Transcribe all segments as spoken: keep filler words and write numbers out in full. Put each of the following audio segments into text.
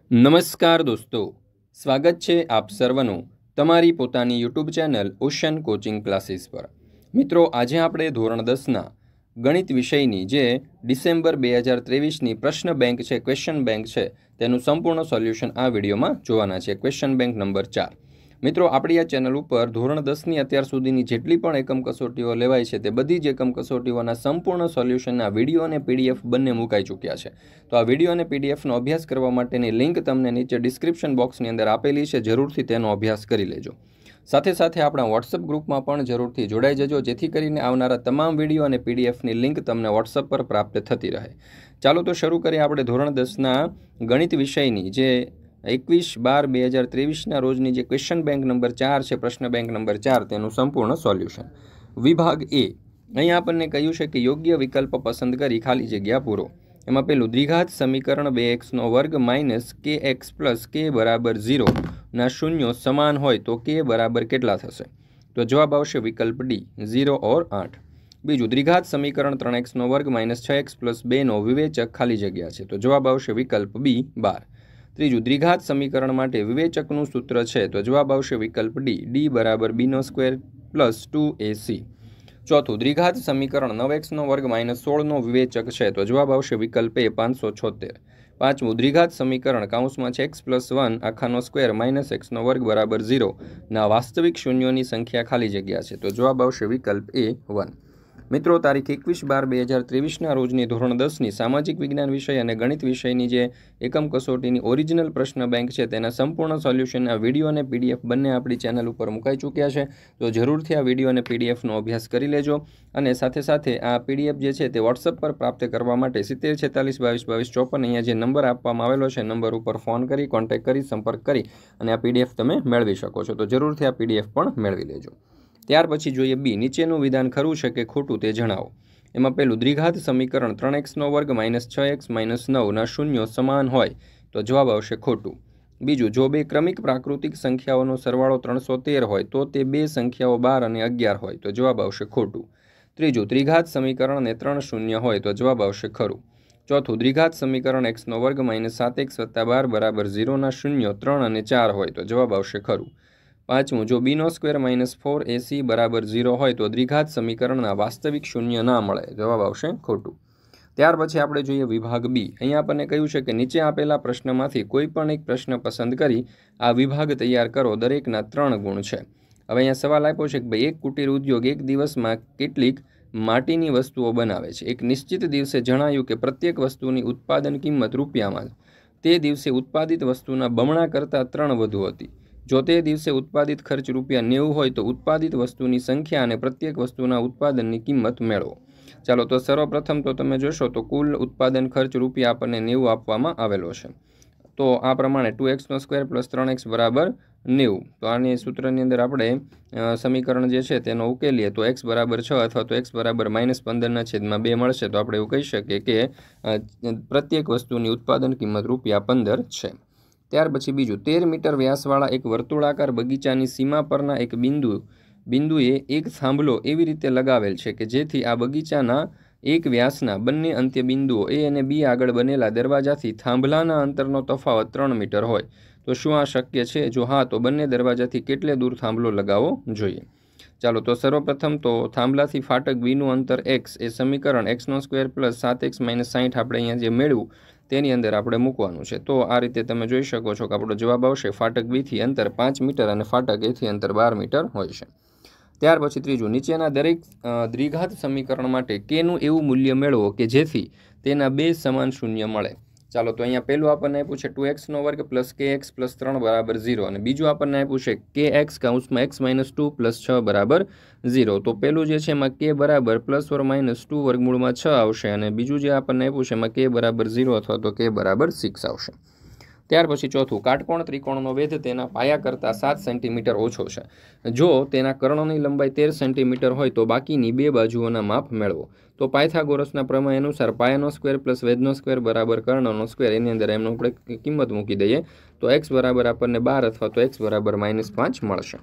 નમસ્કાર દોસ્તો, સ્વાગત છે આપ સર્વનું તમારી પોતાની YouTube channel Ocean coaching classes પર। મિત્રો, આજે આપણે ધોરણ દસના ગણિત વિષયની જે ડિસેમ્બર બે હજાર ત્રેવીસની પ્રશ્ન બેંક છે, ક્વેશ્ચન બેંક છે, તેનું સંપૂર્ણ સોલ્યુશન આ વિડીયોમાં જોવાના છે। ક્વેશ્ચન બેંક નંબર ચાર। મિત્રો, આપણી આ ચેનલ ઉપર ધોરણ દસની અત્યાર સુધીની જેટલી પણ એકમ કસોટીઓ લેવાય છે તે બધી જ એકમ કસોટીઓના સંપૂર્ણ સોલ્યુશનના વિડીયો અને પીડીએફ બંને મુકાઈ ચૂક્યા છે। તો આ વિડીયો અને પીડીએફનો અભ્યાસ કરવા માટેની લિંક તમને નીચે ડિસ્ક્રિપ્શન બોક્સની અંદર આપેલી છે, જરૂરથી તેનો અભ્યાસ કરી લેજો। સાથે સાથે આપણા વોટ્સઅપ ગ્રુપમાં પણ જરૂરથી જોડાઈ જજો, જેથી કરીને આવનારા તમામ વિડીયો અને પીડીએફની લિંક તમને વોટ્સઅપ પર પ્રાપ્ત થતી રહે। ચાલો તો શરૂ કરીએ આપણે ધોરણ દસના ગણિત વિષયની જે એકવીસ બાર બે હજાર ત્રેવીસના રોજની જે ક્વેશ્ચન બેંક નંબર ચાર છે, પ્રશ્ન બેંક નંબર ચાર, તેનું સંપૂર્ણ સોલ્યુશન। વિભાગ એ, અહીંયા આપણને કહ્યું છે કે યોગ્ય વિકલ્પ પસંદ કરી ખાલી જગ્યા પૂરો। એમાં પેલું દ્વિઘાત સમીકરણ બે એક્સનો વર્ગ માઇનસ કે એક્સ પ્લસ કે બરાબર ઝીરોના શૂન્યો સમાન હોય તો કે બરાબર કેટલા થશે? તો જવાબ આવશે વિકલ્પ ડી, ઝીરો ઓર આઠ। બીજું, દ્વિઘાત સમીકરણ ત્રણ એક્સનો વર્ગ માઇનસ છ એક્સ પ્લસ બેનો વિવેચક ખાલી જગ્યા છે, તો જવાબ આવશે વિકલ્પ બી, બાર। ત્રીજું, દ્વિઘાત સમીકરણ માટે વિવેચકનું સૂત્ર છે, તો જવાબ આવશે વિકલ્પ ડી, ડી બરાબર બીનો square plus two a c. ચોથું, દ્વિઘાત સમીકરણ નવ એક્સનો વર્ગ માઇનસ સોળનો વિવેચક છે, તો જવાબ આવશે વિકલ્પ એ, પાંચસો છોતેર। પાંચમું, દ્વિઘાત સમીકરણ કાઉન્સમાં છે એક્સ પ્લસ વન આખાનો સ્ક્વેર માઇનસ એક્સનો વર્ગ બરાબર ઝીરો ના વાસ્તવિક શૂન્યોની સંખ્યા ખાલી જગ્યા છે, તો જવાબ આવશે વિકલ્પ એ, વન। મિત્રો, તારીખ એકવીસ બાર બે હજાર ત્રેવીસના રોજની ધોરણ દસની સામાજિક વિજ્ઞાન વિષય અને ગણિત વિષયની જે એકમ કસોટીની ઓરિજિનલ પ્રશ્ન બેંક છે તેના સંપૂર્ણ સોલ્યુશનના વિડીયો અને પીડીએફ બંને આપણી ચેનલ ઉપર મુકાઈ ચૂક્યા છે, તો જરૂરથી આ વિડીયો અને પીડીએફનો અભ્યાસ કરી લેજો। અને સાથે સાથે આ પીડીએફ જે છે તે વોટ્સઅપ પર પ્રાપ્ત કરવા માટે સિત્તેર છેતાલીસ બાવીસ બાવીસ ચોપન અહીંયા જે નંબર આપવામાં આવેલો છે, નંબર ઉપર ફોન કરી, કોન્ટેક્ટ કરી, સંપર્ક કરી અને આ પીડીએફ તમે મેળવી શકો છો, તો જરૂરથી આ પીડીએફ પણ મેળવી લેજો। ત્યાર પછી જોઈએ બી, નીચેનું વિધાન ખરું છે કે ખોટું તે જણાવો। એમાં પહેલું, દ્વિઘાત સમીકરણ ત્રણ એક્સનો વર્ગ માઇનસ છ એક્સ માઇનસ નવના શૂન્યો સમાન હોય તો જવાબ આવશે ખોટું। બીજું, જો બે ક્રમિક પ્રાકૃતિક સંખ્યાઓનો સરવાળો ત્રણસો તેર હોય તો તે બે સંખ્યાઓ બાર અને અગિયાર હોય તો જવાબ આવશે ખોટું। ત્રીજું, દ્વિઘાત સમીકરણને ત્રણ શૂન્ય હોય તો જવાબ આવશે ખરું। ચોથું, દ્વિઘાત સમીકરણ એક્સનો વર્ગ માઇનસ સાત એક્સ વત્તા બાર બરાબર ઝીરોના શૂન્યો ત્રણ અને ચાર હોય તો જવાબ આવશે ખરું। પાંચમું, જો બીનો સ્ક્વેર માઇનસ ફોર એસી બરાબર ઝીરો હોય તો દ્વિઘાત સમીકરણના વાસ્તવિક શૂન્ય ના મળે, જવાબ આવશે ખોટું। ત્યાર પછી આપણે જોઈએ વિભાગ બી। અહીંયા આપણને કહ્યું છે કે નીચે આપેલા પ્રશ્નમાંથી કોઈ પણ એક પ્રશ્ન પસંદ કરી આ વિભાગ તૈયાર કરો, દરેકના ત્રણ ગુણ છે। હવે અહીંયા સવાલ આપ્યો છે કે ભાઈ, એક કુટીર ઉદ્યોગ એક દિવસમાં કેટલીક માટીની વસ્તુઓ બનાવે છે। એક નિશ્ચિત દિવસે જણાયું કે પ્રત્યેક વસ્તુની ઉત્પાદન કિંમત રૂપિયામાં તે દિવસે ઉત્પાદિત વસ્તુના બમણા કરતાં ત્રણ વધુ હતી। જો તે દિવસે ઉત્પાદિત ખર્ચ રૂપિયા નેવું હોય તો ઉત્પાદિત વસ્તુની સંખ્યા અને પ્રત્યેક વસ્તુના ઉત્પાદનની કિંમત મેળવો। ચાલો તો સર્વપ્રથમ તો તમે જોશો તો કુલ ઉત્પાદન ખર્ચ રૂપિયા આપણને નેવું આપવામાં આવેલો છે, તો આ પ્રમાણે ટુ એક્સનો સ્ક્વેર પ્લસ ત્રણ એક્સ બરાબર નેવું। તો આની સૂત્રની અંદર આપણે સમીકરણ જે છે તેનો ઉકેલીએ તો એક્સ બરાબર છ અથવા તો એક્સ બરાબર માઇનસ પંદરના છેદમાં બે મળશે, તો આપણે એવું કહી શકીએ કે પ્રત્યેક વસ્તુની ઉત્પાદન કિંમત રૂપિયા પંદર છે। ત્યાર પછી બીજું, તેર મીટર વ્યાસવાળા એક વર્તુળાકાર બગીચાની સીમા પરના એક બિંદુ બિંદુએ એક થાંભલો એવી રીતે લગાવેલ છે કે જેથી આ બગીચાના એક વ્યાસના બંને અંત્ય બિંદુઓ એ અને બી આગળ બનેલા દરવાજાથી થાંભલાના અંતરનો તફાવત ત્રણ મીટર હોય તો શું આ શક્ય છે? જો હા, તો બંને દરવાજાથી કેટલે દૂર થાંભલો લગાવવો જોઈએ? ચાલો તો સર્વપ્રથમ તો થાંભલાથી ફાટક બીનું અંતર એક્સ એ સમીકરણ એક્સનો સ્ક્વેર પ્લસ સાત એક્સ માઇનસ સાઠ આપણે અહીંયા જે મેળવ્યું તેની અંદર આપણે મૂકવાનું છે। તો આ રીતે તમે જોઈ શકો છો કે આપણો જવાબ આવશે ફાટક બીથી અંતર પાંચ મીટર અને ફાટક એથી અંતર બાર મીટર હોય છે। ત્યાર પછી ત્રીજું, નીચેના દરેક દ્વિઘાત સમીકરણ માટે કેનું એવું મૂલ્ય મેળવો કે જેથી તેના બે સમાન શૂન્ય મળે। ચાલો તો અહીંયા પહેલું આપણને આપ્યું છે ટુ એક્સનો વર્ગ પ્લસ કે એક્સ પ્લસ ત્રણ બરાબર ઝીરો અને બીજું આપણને આપ્યું છે કે એક્સ કાઉન્સમાં એક્સ માઇનસ ટુ પ્લસ છ બરાબર ઝીરો। તો પહેલું જે છે એમાં કે બરાબર પ્લસ ઓર માઇનસ ટુ વર્ગમૂળમાં છ આવશે અને બીજું જે આપણને આપ્યું છે એમાં કે બરાબર ઝીરો અથવા તો કે બરાબર સિક્સ આવશે। ત્યાર પછી ચોથું, કાટકોણ ત્રિકોણનો વેધ તેના પાયા કરતાં સાત સેન્ટીમીટર ઓછો છે। જો તેના કર્ણોની લંબાઈ તેર સેન્ટીમીટર હોય તો બાકીની બે બાજુઓના માપ મેળવો। તો પાયથાગોરસના પ્રમેય અનુસાર પાયાનો સ્ક્વેર પ્લસ વેધનો સ્ક્વેર બરાબર કર્ણનો સ્ક્વેર, એની અંદર એમનો આપણે કિંમત મૂકી દઈએ તો એક્સ બરાબર આપણને બાર અથવા તો એક્સ બરાબર માઇનસ પાંચ મળશે।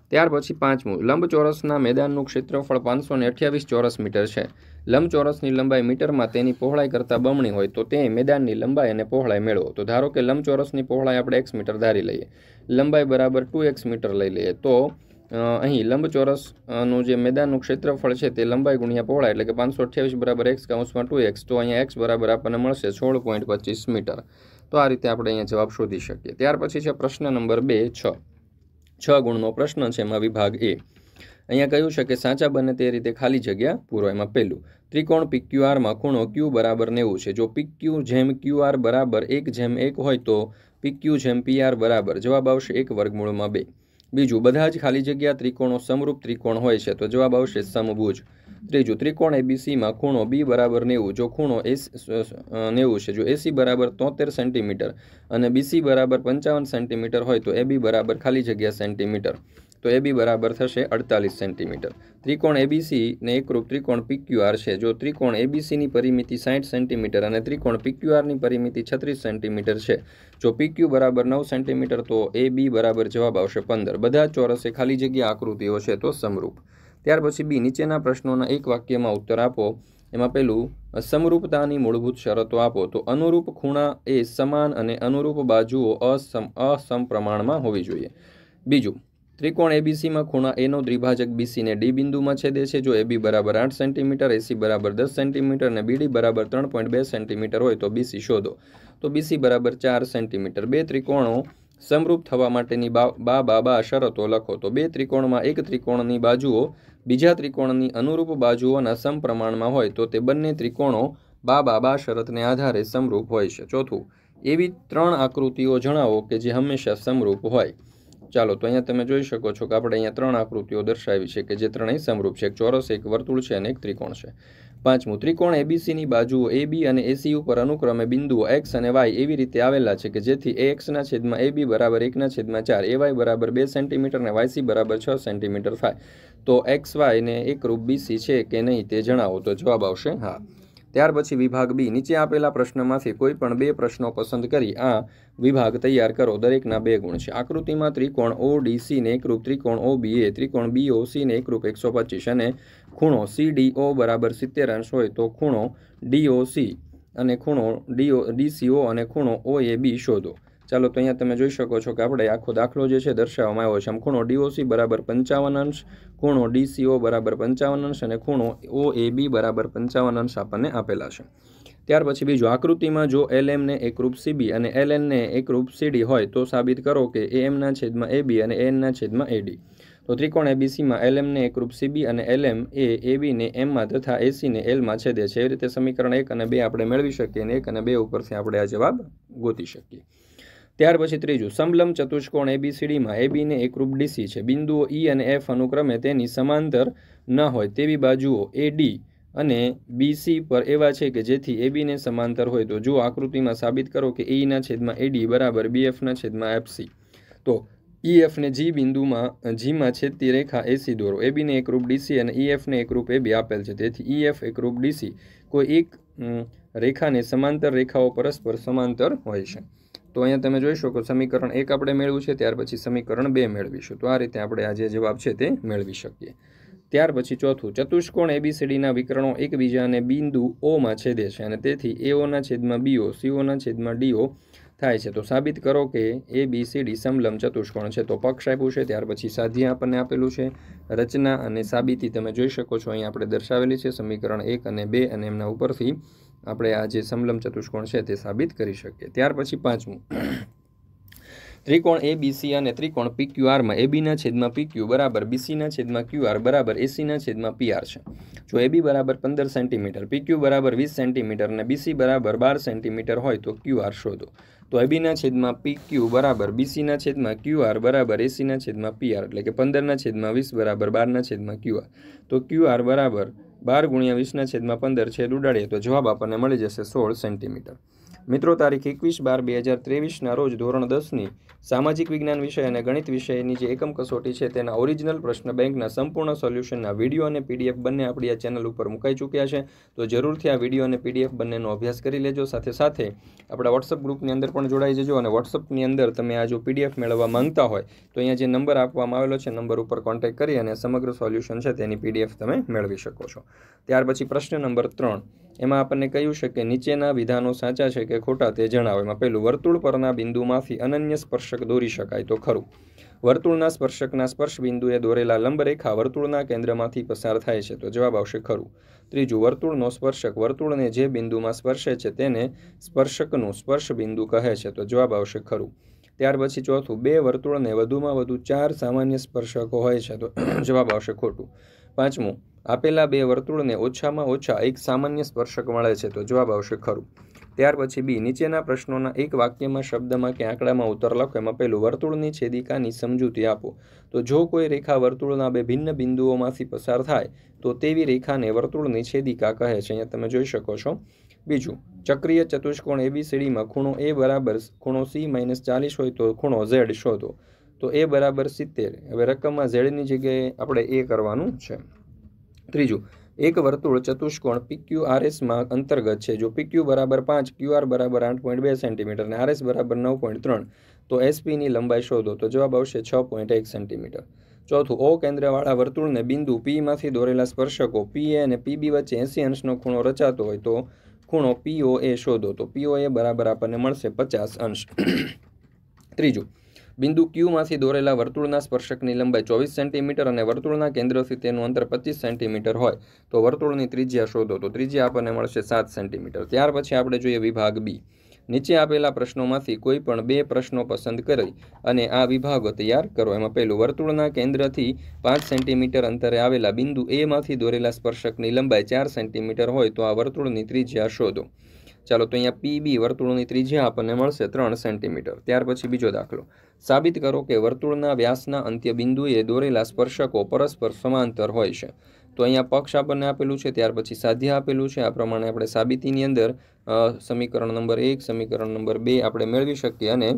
ત્યાર પછી પાંચમું, લંબચોરસના મેદાનનું ક્ષેત્રફળ પાંચસો ને અઠ્યાવીસ ચોરસ મીટર છે. લંબચોરસની લંબાઈ મીટરમાં તેની પહોળાઈ કરતાં બમણી હોય તો તે મેદાનની લંબાઈ અને પહોળાઈ મેળવો. તો ધારો કે લંબચોરસની પહોળાઈ આપણે એક્સ મીટર ધારી લઈએ, લંબાઈ બરાબર ટુ એક્સ મીટર લઈ લઈએ, તો અહીં લંબચોરસનું જે મેદાનનું ક્ષેત્રફળ છે તે લંબાઈ ગુણ્યા પહોળાઈ એટલે કે પાંચસો અઠ્યાવીસ બરાબર એક્સ કાઉન્સમાં ટુ એક્સ, તો અહીંયા એક્સ બરાબર આપણને મળશે સોળ પોઈન્ટ પચીસ મીટર. તો આ રીતે આપણે અહીંયા જવાબ શોધી શકીએ. ત્યાર પછી છે પ્રશ્ન નંબર બે છ છ ગુણનો પ્રશ્ન છે, એમાં વિભાગ એ. અહીંયા કહ્યું છે કે સાચા બને તે રીતે ખાલી જગ્યા પૂરો. એમાં પહેલું, ત્રિકોણ પીક્યુઆરમાં ખૂણો ક્યુ બરાબર નેવું છે. જો પીક્યુ જેમ ક્યુઆર બરાબર એક જેમ એક હોય તો પીક્યુ જેમ પીઆર બરાબર જવાબ આવશે એક વર્ગમૂળમાં બે. બીજું, બધા જ ખાલી જગ્યા ત્રિકોણો સમરૂપ ત્રિકોણ હોય છે તો જવાબ આવશે સમભુજ. ત્રીજું, ત્રિકોણ એબીસીમાં ખૂણો બી બરાબર નેવું. જો ખૂણો એસ નેવું છે, જો એસી બરાબર તોતેર સેન્ટીમીટર અને બીસી બરાબર પંચાવન સેન્ટીમીટર હોય તો એબી બરાબર ખાલી જગ્યા સેન્ટીમીટર, તો એબી બરાબર થશે અડતાલીસ સેન્ટીમીટર. ત્રિકોણ એબીસી ને એકરૂપ ત્રિકોણ પીક્યુઆર છે. જો ત્રિકોણ એબીસીની પરિમિતિ સાઠ સેન્ટીમીટર અને ત્રિકોણ પીક્યુઆરની પરિમિતિ છત્રીસ સેન્ટીમીટર છે. જો પીક્યુ બરાબર નવ સેન્ટીમીટર તો એ બી બરાબર જવાબ આવશે પંદર. બધા ચોરસે ખાલી જગ્યા આકૃતિઓ છે તો સમરૂપ. ત્યાર પછી બી, નીચેના પ્રશ્નોના એક વાક્યમાં ઉત્તર આપો. એમાં પહેલું, સમરૂપતાની મૂળભૂત શરતો આપો. તો અનુરૂપ ખૂણા એ સમાન અને અનુરૂપ બાજુઓ અસમ અસમપ્રમાણમાં હોવી જોઈએ. બીજું, ત્રિકોણ એબીસીમાં ખૂણા એનો દ્વિભાજક બીસીને ડી બિંદુમાં છેદે છે. જો એબી બરાબર આઠ સેન્ટીમીટર, એસી બરાબર દસ સેન્ટીમીટર અને બીડી બરાબર ત્રણ પોઈન્ટ બે સેન્ટીમીટર હોય તો બીસી શોધો. તો બીસી બરાબર ચાર સેન્ટીમીટર. બે ત્રિકોણો સમરૂપ થવા માટેની બા બા બા બા શરતો લખો. તો બે ત્રિકોણમાં એક ત્રિકોણની બાજુઓ બીજા ત્રિકોણની અનુરૂપ બાજુઓના સમપ્રમાણમાં હોય તો તે બંને ત્રિકોણો બા બા બા શરતને આધારે સમરૂપ હોય છે. ચોથું, એવી ત્રણ આકૃતિઓ જણાવો કે જે હંમેશા સમરૂપ હોય. ચાલો, તો અહીંયા તમે જોઈ શકો છો કે આપણે અહીંયા ત્રણ આકૃતિઓ દર્શાવી છે કે જે ત્રણેય સમરૂપ છે. એક ચોરસ, એક વર્તુળ છે અને એક ત્રિકોણ છે. પાંચમું, ત્રિકોણ એબીસીની બાજુઓ એબી અને એસી ઉપર અનુક્રમે બિંદુઓ એક્સ અને વાય એવી રીતે આવેલા છે કે જેથી એ એક્સના છેદમાં એબી બરાબર એકના છેદમાં ચાર, એ વાય બરાબર બે સેન્ટીમીટર અને વાયસી બરાબર છ સેન્ટીમીટર થાય. તો એક્સ વાયને એકરૂપ બીસી છે કે નહીં તે જણાવો. તો જવાબ આવશે હા. ત્યાર પછી વિભાગ બી, નીચે આપેલા પ્રશ્નમાંથી કોઈ પણ બે પ્રશ્નો પસંદ કરી આ વિભાગ તૈયાર કરો. દરેકના બે ગુણ છે. આકૃતિમાં ત્રિકોણ ઓ ડીસી ને એકરૂપ ત્રિકોણ ઓ બીએ, ત્રિકોણ બીઓસી ને એકરૂપ એકસો પચીસ અને ખૂણો સીડીઓ બરાબર સિત્તેર અંશ હોય તો ખૂણો ડીઓસી અને ખૂણો ડીઓ ડીસીઓ અને ખૂણો ઓએબી શોધો. ચાલો, તો અહીંયા તમે જોઈ શકો છો કે આપણે આખો દાખલો જે છે દર્શાવવામાં આવ્યો છે. આમ ખૂણો ડીઓસી બરાબર પંચાવન અંશ, ખૂણો ડીસીઓ બરાબર પંચાવન અંશ અને ખૂણો ઓએબી બરાબર પંચાવન અંશ આપણને આપેલા છે. ત્યાર પછી બીજું, આકૃતિમાં જો એલએમને એકરૂપ સીબી અને એલએનને એકરૂપ સીડી હોય તો સાબિત કરો કે એએમના છેદમાં એબી અને એએનના છેદમાં એડી. તો ત્રિકોણ એબીસીમાં એલએમને એકરૂપ સીબી અને એલએમ એ એબીને એમમાં તથા એસીને એલમાં છેદે છે. એવી રીતે સમીકરણ એક અને બે આપણે મેળવી શકીએ અને એક અને બે ઉપરથી આપણે આ જવાબ ગોતી શકીએ. ત્યાર પછી ત્રીજું, સમલંબ ચતુષ્કોણ એબીસીડીમાં એબીને એકરૂપ ડીસી છે. બિંદુઓ ઈ અને એફ અનુક્રમે તેની સમાંતર ન હોય તેવી બાજુઓ એડી અને બીસી પર એવા છે કે જેથી એબીને સમાંતર હોય. તો જો આકૃતિમાં સાબિત કરો કે ઈના છેદમાં એડી બરાબર બીએફના છેદમાં એફસી. તો ઈએફને જી બિંદુમાં જીમાં છેદતી રેખા એસી દોરો. એબીને એકરૂપ ડીસી અને ઈએફને એકરૂપ એબી આપેલ છે. તેથી ઈએફ એકરૂપ ડીસી કોઈ એક રેખાને સમાંતર રેખાઓ પરસ્પર સમાંતર હોય છે. તો અહીંયા તમે જોઈ શકો સમીકરણ એક આપણે મેળવ્યું છે. ત્યાર પછી સમીકરણ બે મેળવીશું. તો આ રીતે આપણે આ જે જવાબ છે તે મેળવી શકીએ. ત્યાર પછી ચોથું, ચતુષ્કોણ એબીસીડીના વિકર્ણો એકબીજાને બિંદુ ઓમાં છેદે છે અને તેથી એઓના છેદમાં બીઓ, સીઓના છેદમાં ડીઓ થાય છે. તો સાબિત કરો કે એબીસીડી સમલંબ ચતુષ્કોણ છે. તો પક્ષ આપ્યું છે. ત્યાર પછી સાધ્ય આપણને આપેલું છે. રચના અને સાબિતી તમે જોઈ શકો છો અહીંયા આપણે દર્શાવેલી છે. સમીકરણ એક અને બે અને એમના ઉપરથી આપણે આ જે સમલંબ ચતુષ્કોણ છે તે સાબિત કરી શકીએ. ત્યાર પછી પાંચમું, ત્રિકોણ એબીસી અને ત્રિકોણ પીક્યુઆરમાં એબીના છેદમાં પીક્યુ બરાબર બીસીના છેદમાં ક્યુઆર બરાબર એસીના છેદમાં પીઆર છે. જો એબી બરાબર પંદર સેન્ટીમીટર, પીક્યુ બરાબર વીસ સેન્ટીમીટર અને બીસી બરાબર બાર સેન્ટીમીટર હોય તો ક્યુઆર શોધો. તો એબીના છેદમાં પીક્યુ બરાબર બીસીના છેદમાં ક્યુઆર બરાબર એસીના છેદમાં પીઆર એટલે કે પંદરના છેદમાં વીસ બરાબર બારના છેદમાં ક્યુઆર. તો ક્યુઆર બરાબર બાર ગુણ્યા વીસના છેદમાં પંદર છેદ ઉડાડીએ તો જવાબ આપણને મળી જશે સોળ સેન્ટીમીટર. મિત્રો તારીખ એકવીસ બાર બે હજાર ત્રેવીસના રોજ ધોરણ દસની સામાજિક વિજ્ઞાન વિષય અને ગણિત વિષયની જે એકમ કસોટી છે તેના ઓરિજિનલ પ્રશ્ન બેંકના સંપૂર્ણ સોલ્યુશનના વિડીયો અને પીડીએફ બંને આપણી આ ચેનલ ઉપર મુકાઈ ચૂક્યા છે. તો જરૂરથી આ વિડીયો અને પીડીએફ બંનેનો અભ્યાસ કરી લેજો. સાથે સાથે આપણા વોટ્સઅપ ગ્રુપની અંદર પણ જોડાઈ જજો અને વોટ્સઅપની અંદર તમે આ જો પીડીએફ મેળવવા માંગતા હોય તો અહીંયા જે નંબર આપવામાં આવેલો છે નંબર ઉપર કોન્ટેક્ટ કરી અને સમગ્ર સોલ્યુશન છે તેની પીડીએફ તમે મેળવી શકો છો. ત્યાર પછી પ્રશ્ન નંબર ત્રણ, એમાં આપણને કહ્યું છે કે નીચેના વિધાનો સાચા છે કે ખોટા તે જણાવો. એમાં પહેલું, વર્તુળ પરના બિંદુમાંથી અનન્ય સ્પર્શક દોરી શકાય તો ખરું. વર્તુળના સ્પર્શકના સ્પર્શ બિંદુએ દોરેલા લંબરેખા વર્તુળના કેન્દ્રમાંથી પસાર થાય છે તો જવાબ આવશે ખરું. ત્રીજું, વર્તુળનો સ્પર્શક વર્તુળને જે બિંદુમાં સ્પર્શે છે તેને સ્પર્શકનું સ્પર્શ બિંદુ કહે છે તો જવાબ આવશે ખરું. ત્યાર પછી ચોથું, બે વર્તુળને વધુમાં વધુ ચાર સામાન્ય સ્પર્શકો હોય છે તો જવાબ આવશે ખોટું. પાંચમું, આપેલા બે વર્તુળને ઓછામાં ઓછા એક સામાન્ય સ્પર્શક મળે છે તો જવાબ આવશે ખરું. ત્યાર પછી બી, નીચેના પ્રશ્નોના એક વાક્યમાં, શબ્દમાં કે આંકડામાં ઉત્તર લખો. એમાં પહેલું, વર્તુળની છેદિકાની સમજૂતી આપો. તો જો કોઈ રેખા વર્તુળના બે ભિન્ન બિંદુઓમાંથી પસાર થાય તો તેવી રેખાને વર્તુળની છેદિકા કહે છે. અહીંયા તમે જોઈ શકો છો. બીજું, ચક્રીય ચતુષ્કોણ એબીસીડીમાં ખૂણો એ બરાબર ખૂણો સી માઇનસ ચાલીસ હોય તો ખૂણો ઝેડ શોધો. તો એ બરાબર સિત્તેર. હવે રકમમાં ઝેડની જગ્યાએ આપણે એ કરવાનું છે. ત્રીજું, એક વર્તુળ ચતુષ્કોણ પીક્યુઆરએસમાં અંતર્ગત છે. જો પીક્યુ બરાબર પાંચ, ક્યુઆર બરાબર આઠ પોઈન્ટ બે સેન્ટીમીટર અને આરએસ બરાબર નવ પોઈન્ટ ત્રણ તો એસપીની લંબાઈ શોધો. તો જવાબ આવશે છ પોઈન્ટ એક સેન્ટીમીટર. ચોથું, ઓ કેન્દ્રવાળા વર્તુળને બિંદુ પીમાંથી દોરેલા સ્પર્શકો પીએ અને પીબી વચ્ચે એંસી અંશનો ખૂણો રચાતો હોય તો ખૂણો પીઓએ શોધો. તો પીઓએ બરાબર આપણને મળશે પચાસ અંશ. ત્રીજું, બિંદુ ક્યુમાંથી દોરેલા વર્તુળના સ્પર્શકની લંબાઈ ચોવીસ સેન્ટીમીટર અને વર્તુળના કેન્દ્રથી તેનું અંતર પચીસ સેન્ટીમીટર હોય તો વર્તુળની ત્રિજ્યા શોધો. તો ત્રિજ્યા આપણને મળશે સાત સેન્ટીમીટર. ત્યાર પછી આપણે જોઈએ વિભાગ બી. નીચે આપેલા પ્રશ્નોમાંથી કોઈ પણ બે પ્રશ્નો પસંદ કરી અને આ વિભાગો તૈયાર કરો. એમાં પહેલું, વર્તુળના કેન્દ્રથી પાંચ સેન્ટીમીટર અંતરે આવેલા બિંદુ એમાંથી દોરેલા સ્પર્શકની લંબાઈ ચાર સેન્ટીમીટર હોય તો આ વર્તુળની ત્રિજ્યા શોધો. ચાલો, તો અહીંયા પીબી વર્તુળની ત્રિજ્યા આપણને મળશે ત્રણ સેન્ટીમીટર. ત્યાર પછી બીજો દાખલો, સાબિત કરો કે વર્તુળના વ્યાસના અંત્ય બિંદુએ દોરેલા સ્પર્શકો પરસ્પર સમાંતર હોય છે. તો અહીંયા પક્ષ આપણને આપેલું છે, ત્યાર પછી સાધ્ય આપેલું છે. આ પ્રમાણે આપણે સાબિતીની અંદર સમીકરણ નંબર એક, સમીકરણ નંબર બે આપણે મેળવી શકીએ અને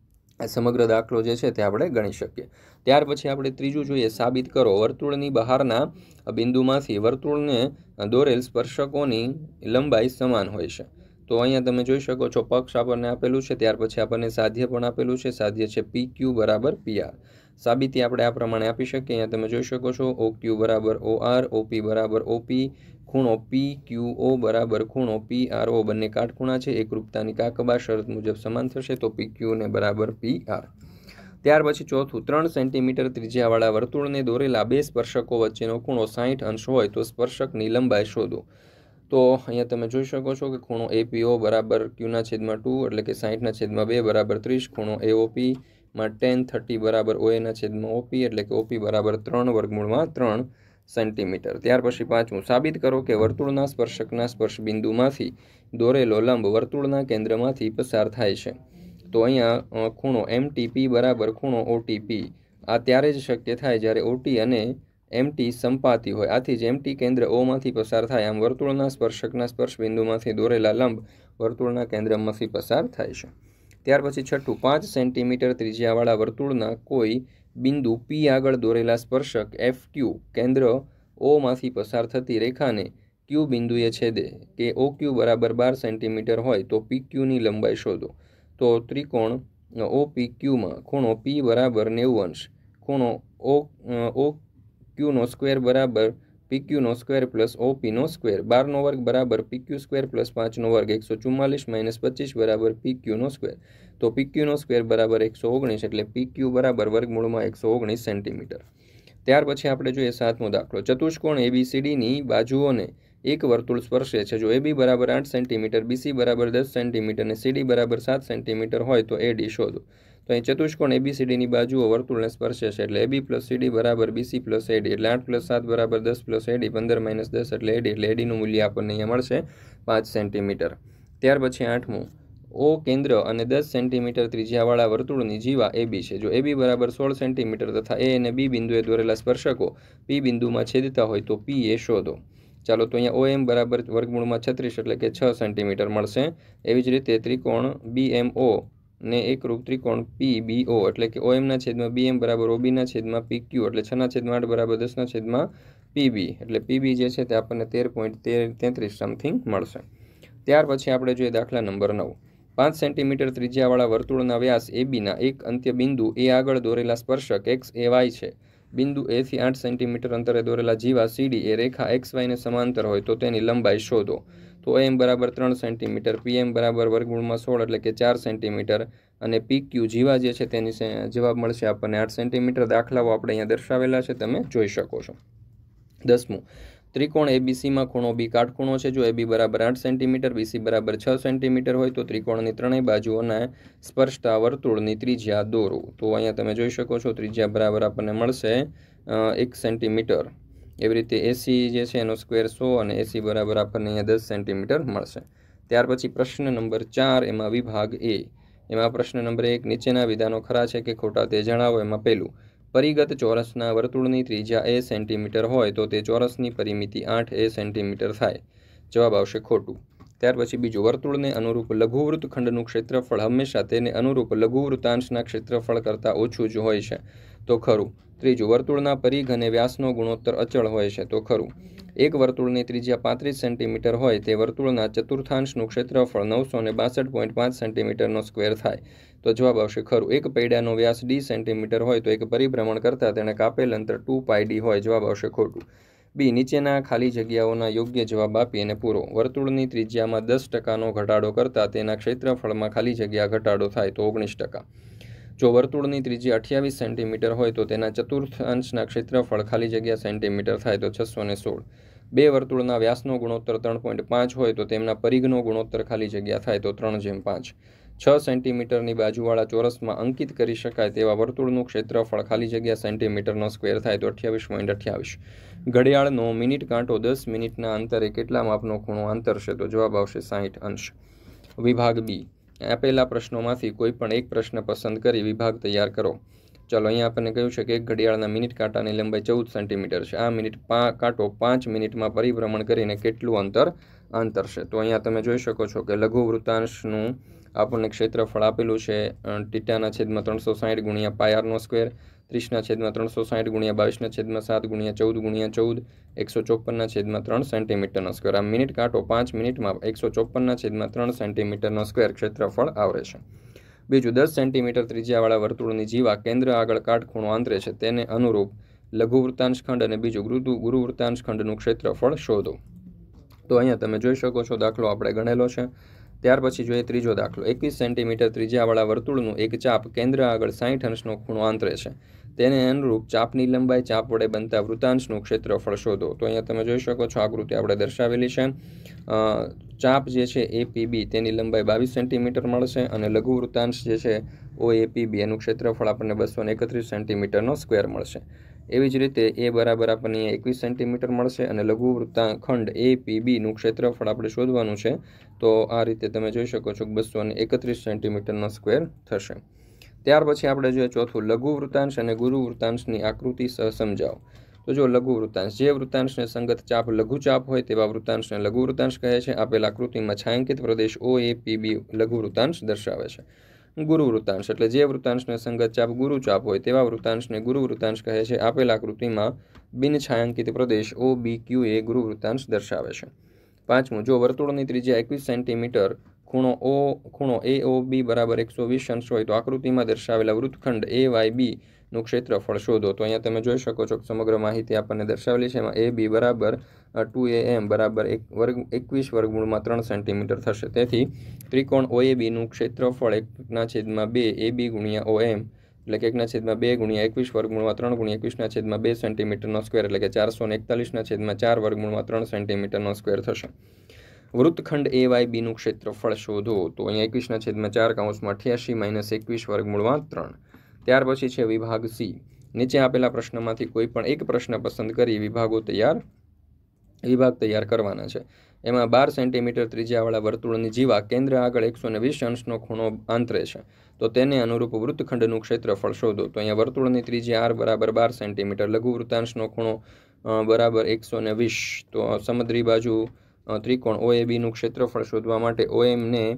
સમગ્ર દાખલો જે છે તે આપણે ગણી શકીએ. ત્યાર પછી આપણે ત્રીજું જોઈએ, સાબિત કરો વર્તુળની બહારના બિંદુમાંથી વર્તુળને દોરેલ સ્પર્શકોની લંબાઈ સમાન હોય છે. તો અહીંયા તમે જોઈ શકો છો પક્ષ આપણને આપેલું છે, ત્યાર પછી આપણને સાધ્ય પણ આપેલું છે. સાધ્ય છે પી ક્યુ બરાબર પી આર. સાબિતી આપણે આ પ્રમાણે આપી શકીએ. અહીંયા તમે જોઈ શકો છો ઓ ક્યુ બરાબર ઓ આર, ઓપી બરાબર ઓપી, ખૂણો પી ક્યુ ઓ બરાબર ખૂણો પી આર ઓ બંને કાટખૂણા છે. એકરૂપતાની કાકબા શરત મુજબ સમાન થશે તો પી ક્યુ ને બરાબર પી આર. ત્યાર પછી ચોથું, ત્રણ સેન્ટીમીટર ત્રિજ્યાવાળા વર્તુળને દોરેલા બે સ્પર્શકો વચ્ચેનો ખૂણો સાહીઠ અંશ હોય તો સ્પર્શકની લંબાઈ શોધો. તો અહીંયા તમે જોઈ શકો છો કે ખૂણો એપીઓ બરાબર ક્યુના છેદમાં ટુ એટલે કે સાહીઠના છેદમાં બે બરાબર ત્રીસ, ખૂણો એઓપી માં ટેન થર્ટી બરાબર ઓએના છેદમાં ઓપી એટલે કે ઓપી બરાબર ત્રણ વર્ગમૂળમાં ત્રણ સેન્ટીમીટર. ત્યાર પછી પાંચમું, સાબિત કરો કે વર્તુળના સ્પર્શકના સ્પર્શ બિંદુમાંથી દોરેલો લંબ વર્તુળના કેન્દ્રમાંથી પસાર થાય છે. તો અહીંયા ખૂણો એમટીપી બરાબર ખૂણો ઓટીપી આ ત્યારે જ શક્ય થાય જ્યારે ઓટી અને એમટી સંપાતી હોય. આથી જ એમટી કેન્દ્ર ઓમાંથી પસાર થાય. આમ વર્તુળના સ્પર્શકના સ્પર્શ બિંદુમાંથી દોરેલા લંબ વર્તુળના કેન્દ્રમાંથી પસાર થાય છે. ત્યાર પછી છઠ્ઠું, પાંચ સેન્ટીમીટર ત્રિજ્યાવાળા વર્તુળના કોઈ બિંદુ પી આગળ દોરેલા સ્પર્શક એફ ક્યુ કેન્દ્ર ઓમાંથી પસાર થતી રેખાને ક્યુ બિંદુએ છેદે કે ઓ ક્યુ બરાબર બાર સેન્ટીમીટર હોય તો પી ક્યુની લંબાઈ શોધો. તો ત્રિકોણ ઓ પી ક્યુમાં ખૂણો પી બરાબર નેવું અંશ, ખૂણો ઓ ઓ ક્યુનો સ્ક્વેર બરાબર પીક્યુનો સ્ક્વેર પ્લસ ઓપીનો સ્ક્વેર, બારનો વર્ગ બરાબર પીક્યુ સ્ક્વેર પ્લસ પાંચનો વર્ગ, એકસો ચુમ્માલીસ માઇનસ પચીસ બરાબર પીક્યુનો સ્ક્વેર. તો પીક્યુનો સ્ક્વેર બરાબર એકસો ઓગણીસ એટલે પીક્યુ બરાબર વર્ગમૂળમાં એકસો ઓગણીસ સેન્ટીમીટર. ત્યાર પછી આપણે જોઈએ સાતમો દાખલો, ચતુષ્કોણ એબીસીડીની બાજુઓને એક વર્તુળ સ્પર્શે છે. જો એબી બરાબર આઠ સેન્ટીમીટર, બીસી બરાબર દસ સેન્ટીમીટર અને સીડી બરાબર સાત સેન્ટીમીટર હોય તો એડી શોધો. તો અહીં ચતુષ્કોણ એબીસીડીની બાજુઓ વર્તુળને સ્પર્શે છે એટલે એબી પ્લસ સીડી બરાબર બીસી પ્લસ એડી એટલે આઠ પ્લસ સાત બરાબર દસ પ્લસ એડી, પંદર માઇનસ દસ એટલે એડી એટલે એડીનું મૂલ્ય આપણને અહીંયા મળશે પાંચ સેન્ટીમીટર. ત્યાર પછી આઠમું, ઓ કેન્દ્ર અને દસ સેન્ટીમીટર ત્રિજ્યાવાળા વર્તુળની જીવા એબી છે. જો એબી બરાબર સોળ સેન્ટીમીટર તથા એ અને બી બિંદુએ દોરેલા સ્પર્શકો પી બિંદુમાં છેદતા હોય તો પી એ શોધો. ચાલો તો અહીંયા ઓ એમ બરાબર વર્ગમૂળમાં છત્રીસ એટલે કે છ સેન્ટીમીટર મળશે. એવી જ રીતે ત્રિકોણ બી એમ ઓ ને એકરૂપ ત્રિકોણ પી બી ઓ એટલે કે ઓ એમના છેદમાં બી એમ બરાબર ઓબીના છેદમાં પી ક્યુ એટલે છના છેદમાં આઠ બરાબર દસના છેદમાં પીબી એટલે પીબી જે છે તે આપણને તેર પોઈન્ટ તેર તેત્રીસ સમથિંગ મળશે. ત્યાર પછી આપણે જોઈએ દાખલા નંબર નવ. પાંચ સેન્ટીમીટર ત્રિજ્યાવાળા વર્તુળના વ્યાસ એબીના એક અંત્ય બિંદુ એ આગળ દોરેલા સ્પર્શક એક્સ એ વાય છે. બિંદુ એથી આઠ સેન્ટીમીટર અંતરે દોરેલા જીવા સીડી એ રેખા એક્સ વાયને સમાંતર હોય તો તેની લંબાઈ શોધો. તો એમ બરાબર ત્રણ સેન્ટીમીટર, પીએમ બરાબર વર્ગમૂળમાં સોળ એટલે કે ચાર સેન્ટીમીટર અને પી ક્યુ જીવા જે છે તેની જવાબ મળશે આપણને આઠ સેન્ટીમીટર. દાખલાઓ આપણે અહીંયા દર્શાવેલા છે, તમે જોઈ શકો છો. દસમું, ત્રિકોણ એબીસીમાં ખૂણો બી કાટખૂણો છે. જો એબી બરાબર આઠ સેન્ટીમીટર, બીસી બરાબર છ સેન્ટીમીટર હોય તો ત્રિકોણની ત્રણેય બાજુઓના સ્પર્શતા વર્તુળની ત્રિજ્યા દોરો. તો અહીંયા તમે જોઈ શકો છો ત્રિજ્યા બરાબર આપણને મળશે એક સેન્ટીમીટર. એવી રીતે એસી જે છે એનો સ્ક્વેર સો અને એસી બરાબર આપણને અહીંયા દસ સેન્ટીમીટર મળશે. ત્યાર પછી પ્રશ્ન નંબર ચાર, એમાં વિભાગ એ. એમાં પ્રશ્ન નંબર એક, નીચેના વિધાનો ખરા છે કે ખોટા તે જણાવો. એમાં પહેલું, પરિગત ચોરસના વર્તુળની ત્રિજ્યા એ સેન્ટીમીટર હોય તો તે ચોરસની પરિમિતિ આઠ એ સેન્ટીમીટર થાય. જવાબ આવશે ખોટું. ત્યાર પછી બીજું, વર્તુળને અનુરૂપ લઘુવૃત્ત ખંડનું ક્ષેત્રફળ હંમેશા તેને અનુરૂપ લઘુવૃત્તાંશના ક્ષેત્રફળ કરતાં ઓછું જ હોય છે. તો ખરું. ત્રીજું, વર્તુળના પરિઘ અને વ્યાસનો ગુણોત્તર અચળ હોય છે. તો ખરું. એક વર્તુળની ત્રિજ્યા પાંત્રીસ સેન્ટીમીટર હોય તે વર્તુળના ચતુર્થાંશનું ક્ષેત્રફળ નવસો ને બાસઠ પોઈન્ટ પાંચ સેન્ટીમીટરનો સ્ક્વેર થાય. તો જવાબ આવશે ખરું. એક પૈડાનો વ્યાસ ડી સેન્ટીમીટર હોય તો એક પરિભ્રમણ કરતાં તેણે કાપેલ અંતર ટુ પાઈ ડી હોય. જવાબ આવશે ખોટું. બી, નીચેના ખાલી જગ્યાઓના યોગ્ય જવાબ આપી અને પૂરો. વર્તુળની ત્રિજ્યામાં દસ ટકાનો ઘટાડો કરતાં તેના ક્ષેત્રફળમાં ખાલી જગ્યા ઘટાડો થાય તો ઓગણીસ ટકા. જો વર્તુળની ત્રિજ્યા અઠ્યાવીસ સેન્ટીમીટર હોય તો તેના ચતુર્થાંશના ક્ષેત્રફળ ખાલી જગ્યા સેન્ટીમીટર થાય તો છસો ને સોળ. બે વર્તુળના વ્યાસનો ગુણોત્તર ત્રણ પોઈન્ટ પાંચ હોય તો તેમના પરિઘનો ગુણોત્તર ખાલી જગ્યા થાય તો ત્રણ જેમ પાંચ. છ સેન્ટીમીટરની બાજુવાળા ચોરસમાં અંકિત કરી શકાય તેવા વર્તુળનું ક્ષેત્રફળ ખાલી જગ્યા સેન્ટીમીટરનો સ્ક્વેર થાય તો અઠ્યાવીસ પોઈન્ટ અઠ્યાવીસ. ઘડિયાળનો મિનિટ કાંટો દસ મિનિટના અંતરે કેટલા માપનો ખૂણો આંતરશે? તો જવાબ આવશે સાહીઠ અંશ. વિભાગ બી. આપેલા પ્રશ્નોમાંથી કોઈ પણ એક પ્રશ્ન પસંદ કરી વિભાગ તૈયાર કરો. ચાલો, અહીંયા આપણને કહ્યું છે કે એક ઘડિયાળના મિનિટ કાંટાની લંબાઈ ચૌદ સેન્ટીમીટર છે. આ મિનિટ કાંટો પાંચ મિનિટમાં પરિભ્રમણ કરીને કેટલું અંતર આંતરશે? તો અહીંયા તમે જોઈ શકો છો કે લઘુ વૃત્તાંશનું આપણને ક્ષેત્રફળ આપેલું છે ટીટાના છેદમાં ત્રણસો સાઠ ગુણ્યા પાયારનો સ્ક્વેર, ત્રીસના છેદમાં ત્રણસો સાઠ ગુણ્યા બાવીસના છેદમાં સાત ગુણ્યા ચૌદ ગુણ્યા ચૌદ, એકસો ચોપનના છેદમાં ત્રણ સેન્ટીમીટરનો સ્ક્વેર. આ મિનિટ કાંટો પાંચ મિનિટમાં એકસો ચોપનના છેદમાં ત્રણ સેન્ટીમીટરનો સ્ક્વેર ક્ષેત્રફળ આવરે છે. બીજું, દસ સેન્ટીમીટર ત્રિજ્યાવાળા વર્તુળની જીવા કેન્દ્ર આગળ કાટખૂણો આંતરે છે. તેને અનુરૂપ લઘુ વૃત્તાંશ ખંડ અને બીજું ગુરુ ગુરુ વૃત્તાંશ ખંડનું ક્ષેત્રફળ શોધો. તો અહીંયા તમે જોઈ શકો છો દાખલો આપણે ગણેલો છે. ત્યાર પછી જોઈએ ત્રીજો દાખલો. એકવીસ સેન્ટીમીટર ત્રિજ્યાવાળા વર્તુળનું એક ચાપ કેન્દ્ર આગળ સાઠ અંશનો ખૂણો આંતરે છે. તેને અનુરૂપ ચાપની લંબાઈ, ચાપ વડે બનતા વૃત્તાંશનું ક્ષેત્રફળ શોધો. તો અહીંયા તમે જોઈ શકો છો આકૃતિ આપણે દર્શાવેલી છે. ચાપ જે છે એ પી બી તેની લંબાઈ બાવીસ સેન્ટીમીટર મળશે અને લઘુ વૃત્તાંશ જે છે ઓ એ પી બી એનું ક્ષેત્રફળ આપણને બસો ને એકત્રીસ સેન્ટીમીટરનો સ્ક્વેર મળશે. એવી જ રીતે એ બરાબર આપણને એકવીસ સેન્ટીમીટર મળશે અને લઘુ વૃત્તાખંડ એ પી બીનું ક્ષેત્રફળ આપણે શોધવાનું છે. તો આ રીતે તમે જોઈ શકો છો કે બસો ને એકત્રીસ સેન્ટીમીટરનો સ્ક્વેર થશે. ત્યાર પછી આપણે જોઈએ ચોથું, લઘુ વૃત્તાંશ અને ગુરુ વૃત્તાંશની આકૃતિ સહ સમજાવો. તો જો લઘુ વૃત્તાંશ, જે વૃત્તાંશને સંગત ચાપ લઘુ ચાપ હોય તેવા વૃત્તાંશને લઘુ વૃત્તાંશ કહે છે. આપેલ આકૃતિમાં છાંયાંકિત પ્રદેશ ઓ એ પી બી લઘુ વૃત્તાંશ દર્શાવે છે. ગુરુ વૃત્તાંશ એટલે જે વૃત્તાંશને સંગત ચાપ ગુરુ ચાપ હોય તેવા વૃત્તાંશને ગુરુ વૃત્તાંશ કહે છે. આપેલ આકૃતિમાં બિન છાંયાંકિત પ્રદેશ ઓ બી ક્યુ એ ગુરુ વૃત્તાંશ દર્શાવે છે. પાંચમું, જો વર્તુળની ત્રિજ્યા એકવીસ સેન્ટીમીટર, ખૂણો ઓ ખૂણો એ ઓ બી બરાબર એકસો વીસ અંશ હોય તો આકૃતિમાં દર્શાવેલા વૃત્તખંડ એ વાય બી નું ક્ષેત્રફળ શોધો. તો અહીંયા તમે જોઈ શકો છો કે સમગ્ર માહિતી આપણને દર્શાવેલી છે. એમાં એ બી બરાબર ટુ એ એમ બરાબર એક વર્ગ એકવીસ વર્ગમૂળમાં ત્રણ સેન્ટીમીટર થશે. તેથી ત્રિકોણ ઓ એ બીનું ક્ષેત્રફળ એકના છેદમાં બે એ બી ગુણ્યા ઓ એમ એટલે કે એકના છેદમાં બે ગુણ્યા એકવીસ વર્ગમૂળમાં ત્રણ ગુણ્યા એકવીસના છેદમાં બે સેન્ટીમીટરનો સ્ક્વેર એટલે કે ચારસો ને એકતાલીસના છેદમાં ચાર વર્ગમૂળમાં ત્રણ સેન્ટીમીટરનો સ્ક્વેર થશે. વૃત્તખંડ એ વાય બીનું ક્ષેત્રફળ શોધો. તો અહીંયા એકવીસના છેદમાં ચાર કાઉન્સમાં અઠ્યાસી માઇનસ એકવીસ વર્ગમૂળમાં ત્રણ. ત્યાર પછી છે વિભાગ સી. નીચે આપેલા પ્રશ્નમાંથી કોઈ પણ એક પ્રશ્ન પસંદ કરી વિભાગો તૈયાર વિભાગ તૈયાર કરવાના છે. એમાં બાર સેન્ટીમીટર ત્રિજ્યાવાળા વર્તુળની જીવા કેન્દ્ર આગળ એકસો ને વીસ અંશનો ખૂણો આંતરે છે. તો તેને અનુરૂપ વૃત્તખંડનું ક્ષેત્રફળ શોધો. તો અહીંયા વર્તુળની ત્રિજ્યા આર બરાબર બાર સેન્ટીમીટર, લઘુ વૃત્તાંશનો ખૂણો બરાબર એકસો ને વીસ. તો સમુદ્રી બાજુ ત્રિકોણ ઓ એ બીનું ક્ષેત્રફળ શોધવા માટે ઓ એમને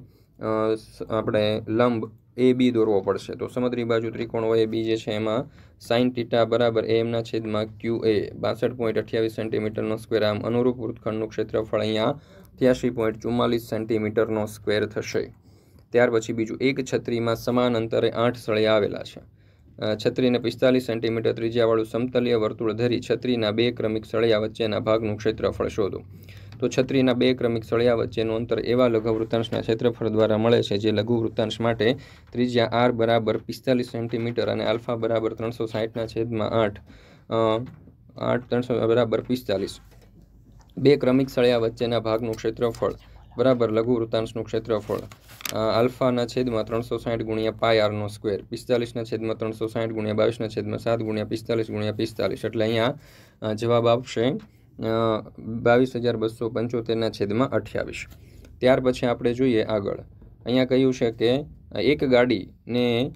આપણે લંબ એ બી દોરવો પડશે. તો સમુદ્રી બાજુ ત્રિકોણ ઓ એ બી જે છે એમાં સાઇન ટીટા બરાબર એમના છેદમાં ક્યુ એ બાસઠ પોઈન્ટ અઠ્યાવીસ સેન્ટીમીટરનો સ્ક્વેર. આમ અનુરૂપ વૃત્તખંડનું ક્ષેત્રફળ અહીંયા ત્યાસી પોઈન્ટ ચુમ્માલીસ સેન્ટીમીટરનો સ્ક્વેર થશે. ત્યાર પછી બીજું, એક છત્રીમાં સમાન અંતરે આઠ સળિયા આવેલા છે. છત્રીને પિસ્તાલીસ સેન્ટીમીટર ત્રિજ્યાવાળું સમતલીય વર્તુળ ધરી છત્રીના બે ક્રમિક સળિયા વચ્ચેના ભાગનું ક્ષેત્રફળ શોધો. તો છત્રીના બે ક્રમિક સળિયા વચ્ચેનું અંતર એવા લઘુ વૃત્તાંશના ક્ષેત્રફળ દ્વારા મળે છે જે લઘુ વૃત્તાંશ માટે ત્રિજ્યા આર બરાબર પિસ્તાલીસ સેન્ટીમીટર અને આલ્ફા બરાબર ત્રણસો સાઠના છેદમાં આઠ આઠ ત્રણસો બરાબર પિસ્તાલીસ. બે ક્રમિક સળિયા વચ્ચેના ભાગનું ક્ષેત્રફળ બરાબર લઘુ વૃત્તાંશનું ક્ષેત્રફળ આલ્ફાના છેદમાં ત્રણસો સાઠ ગુણ્યા પાય આરનો સ્ક્વેર, પિસ્તાલીસના છેદમાં ત્રણસો સાઠ ગુણ્યા બાવીસના છેદમાં સાત ગુણ્યા પિસ્તાલીસ ગુણ્યા પિસ્તાલીસ. એટલે અહીંયા જવાબ આવશે બાવીસ હજાર બસો પંચોતેરના છેદમાં અઠ્યાવીસ. ત્યાર પછી આપણે જોઈએ આગળ. અહીંયા કહ્યું છે કે એક ગાડીને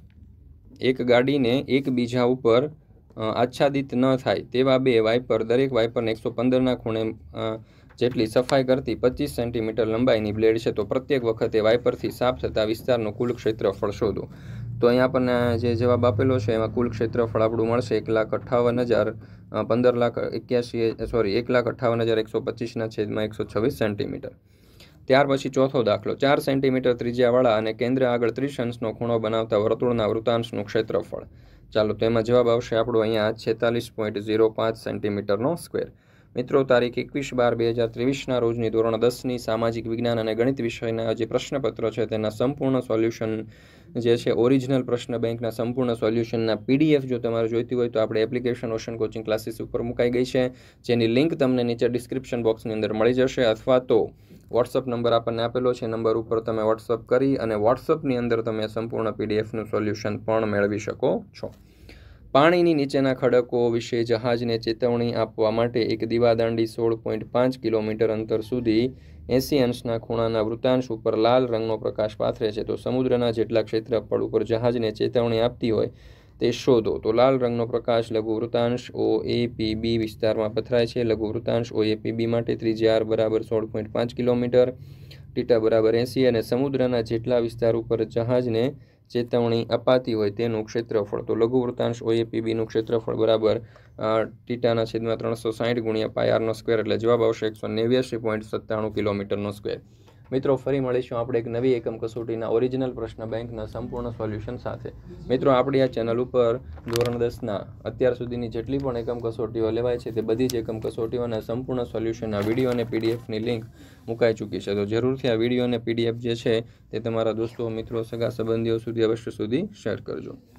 એક ગાડીને એકબીજા ઉપર આચ્છાદિત ન થાય તેવા બે વાઇપર, દરેક વાઇપરને એકસો પંદરના ખૂણે જેટલી સફાઈ કરતી પચીસ સેન્ટીમીટર લંબાઈની બ્લેડ છે. તો પ્રત્યેક વખતે વાઇપરથી સાફ થતા વિસ્તારનું કુલ ક્ષેત્રફળ શોધો. તો અહીંયા આપણને જે જવાબ આપેલો છે એમાં કુલ ક્ષેત્રફળ આપણું મળશે એક લાખ અઠ્ઠાવન હજાર પંદર લાખ એક્યાસી સોરી એક લાખ અઠ્ઠાવન હજાર એકસો પચીસના છેદમાં એકસો છવ્વીસ સેન્ટીમીટર. ત્યાર પછી ચોથો દાખલો, ચાર સેન્ટીમીટર ત્રિજ્યાવાળા અને કેન્દ્ર આગળ ત્રીસ અંશનો ખૂણો બનાવતા વર્તુળના વૃત્તાંશનું ક્ષેત્રફળ. ચાલો, તો એમાં જવાબ આવશે આપણો અહીંયા છેતાલીસ પોઈન્ટ ઝીરો પાંચ સેન્ટીમીટરનો સ્ક્વેર. મિત્રો, તારીખ એકવીસ બાર બે હજાર ત્રેવીસના રોજની ધોરણ દસની સામાજિક વિજ્ઞાન અને ગણિત વિષયના જે પ્રશ્નપત્ર છે તેના સંપૂર્ણ સોલ્યુશન જે છે ઓરિજિનલ પ્રશ્ન બેંકના સંપૂર્ણ સોલ્યુશનના પીડીએફ જો તમારે જોઈતી હોય તો આપણે એપ્લિકેશન ઓશન કોચિંગ ક્લાસીસ ઉપર મુકાઈ ગઈ છે, જેની લિંક તમને નીચે ડિસ્ક્રિપ્શન બોક્સની અંદર મળી જશે. અથવા તો વોટ્સઅપ નંબર આપણને આપેલો છે, નંબર ઉપર તમે વોટ્સઅપ કરી અને વોટ્સઅપની અંદર તમે સંપૂર્ણ પીડીએફનું સોલ્યુશન પણ મેળવી શકો છો. પાણીની નીચેના ખડકો વિશે જહાજને ચેતવણી આપવા માટે એક દીવાદાંડી સોળ પોઈન્ટ પાંચ કિલોમીટર અંતર સુધી એંસી અંશના ખૂણાના વૃત્તાંશ ઉપર લાલ રંગનો પ્રકાશ પાથરે છે. તો સમુદ્રના જેટલા ક્ષેત્રફળ ઉપર જહાજને ચેતવણી આપતી હોય તે શોધો. તો લાલ રંગનો પ્રકાશ લઘુ વૃત્તાંશ ઓ એ પી બી વિસ્તારમાં પથરાય છે. લઘુ વૃત્તાંશ ઓ એ પી બી માટે ત્રિજ્યા આર બરાબર સોળ પોઈન્ટ પાંચ કિલોમીટર, ટીટા બરાબર એંસી અને સમુદ્રના જેટલા વિસ્તાર ઉપર જહાજને ચેતવણી અપાતી હોય તેનું ક્ષેત્રફળ. તો લઘુ વૃત્તાંશ ઓ એ પી બીનું ક્ષેત્રફળ બરાબર ટીટાના છેદમાં ત્રણસો સાઠ ગુણ્યા પાયારનો સ્ક્વેર. એટલે જવાબ આવશે એકસો નેવ્યાસી પોઈન્ટ સત્તાણું કિલોમીટરનો સ્ક્વેર. મિત્રો, ફરી મળીશું આપણે એક નવી એકમ કસોટીના ઓરિજિનલ પ્રશ્ન બેંકના સંપૂર્ણ સોલ્યુશન સાથે. મિત્રો, આપણી આ ચેનલ ઉપર ધોરણ દસના અત્યાર સુધીની જેટલી પણ એકમ કસોટીઓ લેવાય છે તે બધી જ એકમ કસોટીઓના સંપૂર્ણ સોલ્યુશનના વિડીયો અને પીડીએફની લિંક મુકાઈ ચૂકી છે. તો જરૂરથી આ વિડીયો અને પીડીએફ જે છે તે તમારા દોસ્તો, મિત્રો, સગા સંબંધીઓ સુધી અવશ્ય સુધી શેર કરજો.